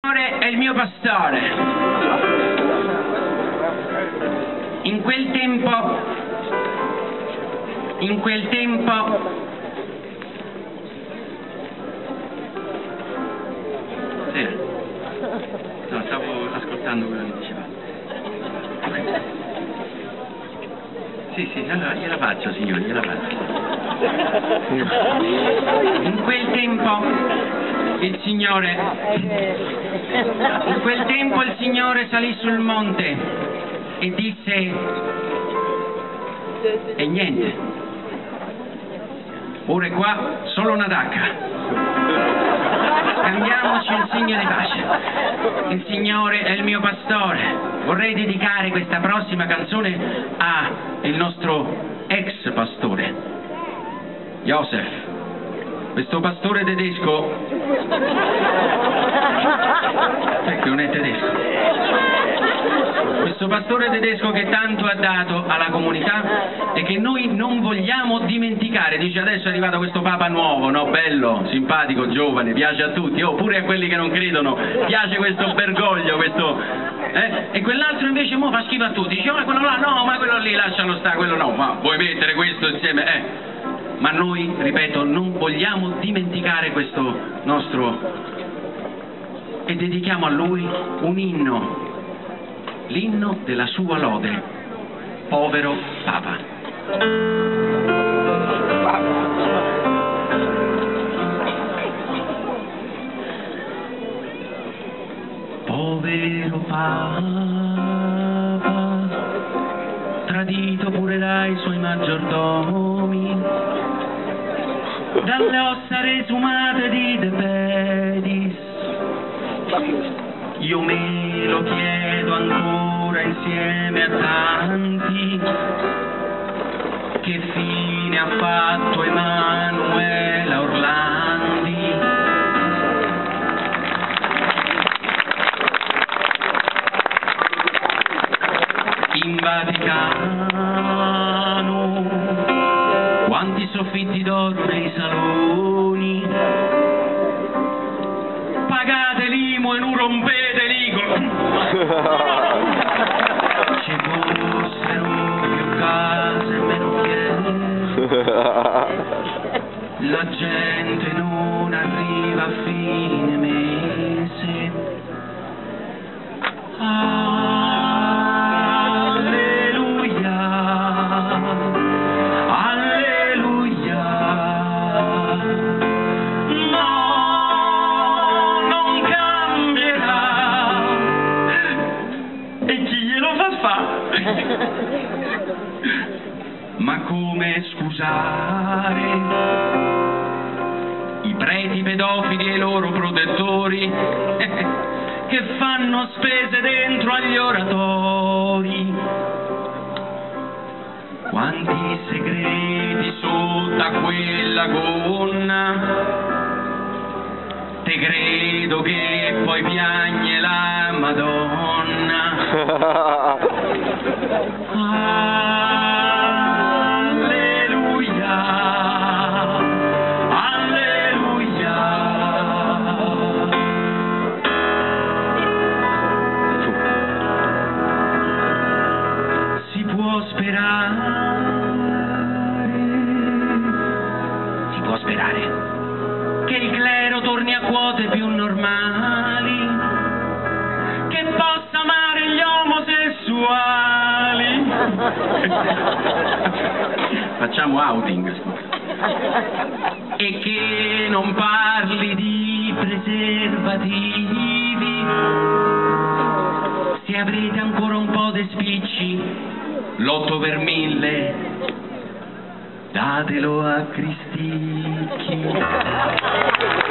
Signore è il mio pastore. In quel tempo sì. No, stavo ascoltando quello che diceva. Sì, allora gliela faccio, signore, gliela faccio. In quel tempo il Signore salì sul monte e disse: e niente, ora è qua solo una tacca. Scambiamoci un segno di pace. Il Signore è il mio pastore. Vorrei dedicare questa prossima canzone a il nostro ex pastore Joseph, questo pastore tedesco che non è tedesco, questo pastore tedesco che tanto ha dato alla comunità e che noi non vogliamo dimenticare. Dice: adesso è arrivato questo Papa nuovo, no? Bello, simpatico, giovane, piace a tutti, pure a quelli che non credono piace questo Bergoglio, questo e quell'altro invece mo fa schifo a tutti. Dice: ma quello là no, ma quello lì lascialo stare, quello no, ma vuoi mettere questo insieme? Ma noi, ripeto, non vogliamo dimenticare questo nostro e dedichiamo a lui un inno, l'inno della sua lode, povero Papa. Povero Papa, tradito pure dai suoi maggiordomi, dalle ossa resumate di De Pedis. Io me lo chiedo ancora insieme a tanti: che fine ha fatto Emanuela Orlandi? In Vaticano quanti soffitti d'oro nei saloni, pagate l'IMU e non rompete l'ICO. Ci fossero più case e meno fiere, la gente non arriva a fine mese. Ma come scusare i preti pedofili e i loro protettori che fanno spese dentro agli oratori? Quanti segreti sotto a quella gonna, te credo che poi piagne la Madonna. Alleluia, alleluia. Si può sperare che il clero torni a quote più normali, che possa amare gli omosessuali. Facciamo outing, scusa. E che non parli di preservativi. Se avrete ancora un po' di spicci, l'8 per 1000 datelo a Cristicchi.